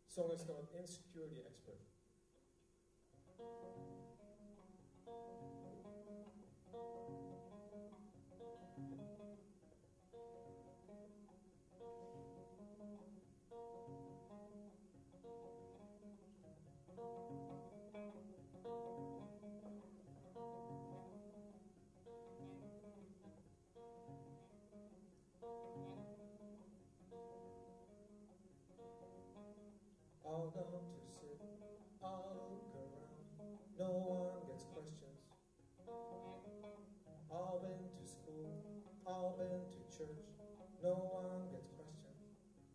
Song is called Insecurity Expert. All gone to sit, all look around, no one gets questions. All been to school, all been to church, no one gets questions.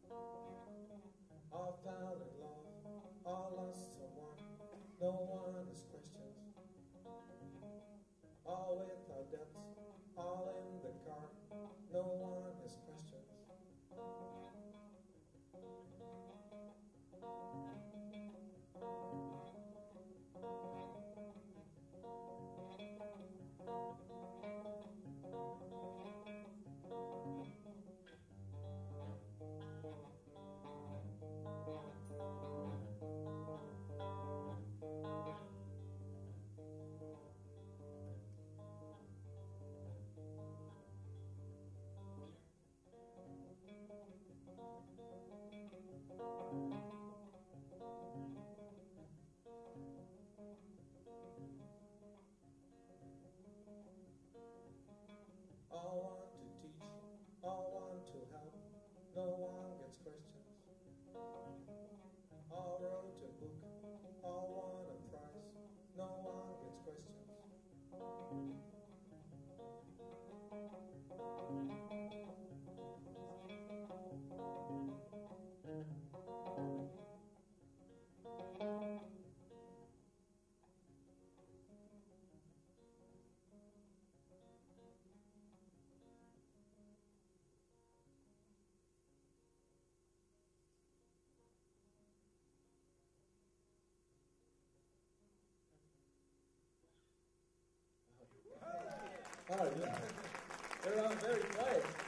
All fell in love, all lost someone, no one has questions. All without debts, all in the car, no one has questions. All want to teach, all want to help, no one gets questions. All wrote a book, all won a prize, no one gets questions. Oh, yeah. They're all very quiet.